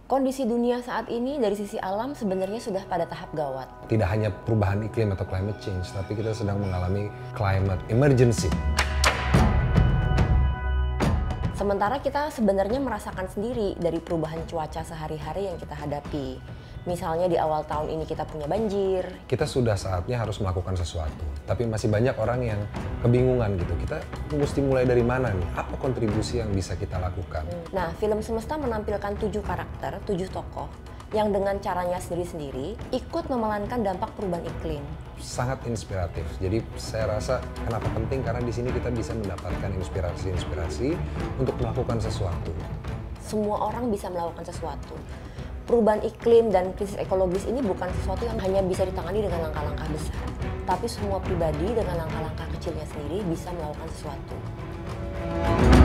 Kondisi dunia saat ini dari sisi alam sebenarnya sudah pada tahap gawat. Tidak hanya perubahan iklim atau climate change, tapi kita sedang mengalami climate emergency. Sementara kita sebenarnya merasakan sendiri dari perubahan cuaca sehari-hari yang kita hadapi. Misalnya di awal tahun ini kita punya banjir. Kita sudah saatnya harus melakukan sesuatu, tapi masih banyak orang yang kebingungan gitu. Kita mesti mulai dari mana nih? Apa kontribusi yang bisa kita lakukan? Nah, film Semesta menampilkan 7 karakter, 7 tokoh yang dengan caranya sendiri-sendiri ikut memelankan dampak perubahan iklim. Sangat inspiratif. Jadi saya rasa kenapa penting karena di sini kita bisa mendapatkan inspirasi-inspirasi untuk melakukan sesuatu. Semua orang bisa melakukan sesuatu. Perubahan iklim dan krisis ekologis ini bukan sesuatu yang hanya bisa ditangani dengan langkah-langkah besar. Tapi semua pribadi dengan langkah-langkah kecilnya sendiri bisa melakukan sesuatu.